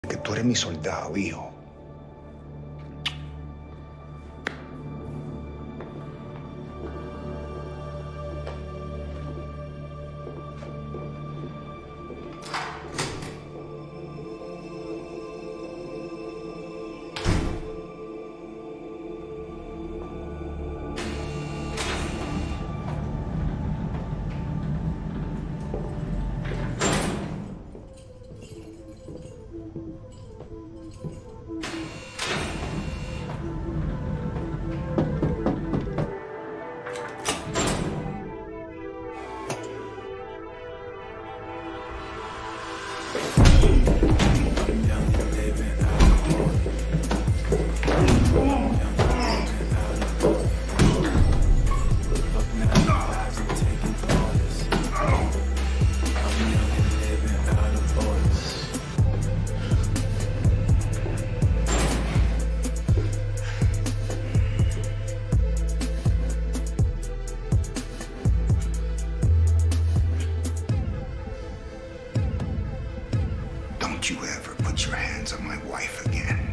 Que tú eres mi soldado, hijo. Don't you ever put your hands on my wife again.